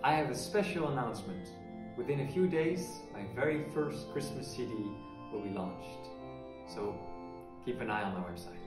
I have a special announcement. Within a few days, my very first Christmas CD will be launched. So keep an eye on my website.